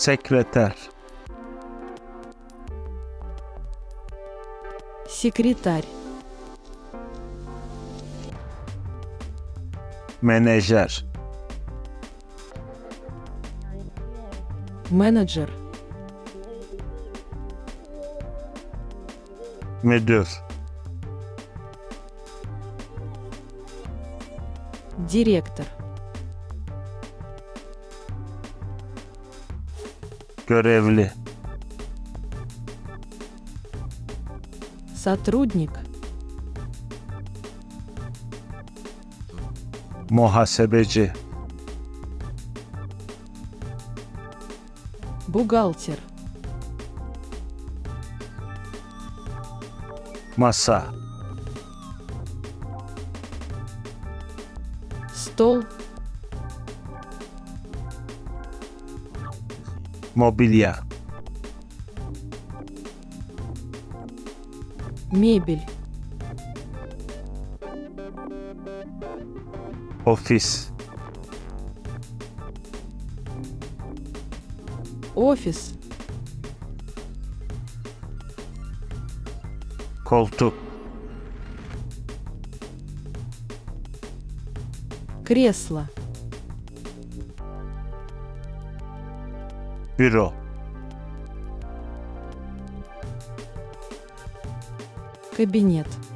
Sekreter. Секретарь. Menajer. Менеджер. Müdür. Директор. Görevli. Сотрудник. Muhasebeci. Бухгалтер. Masa. Стол. Mobilya. Мебель. Ofis. Офис. Koltuk. Кресло. Büro. Кабинет.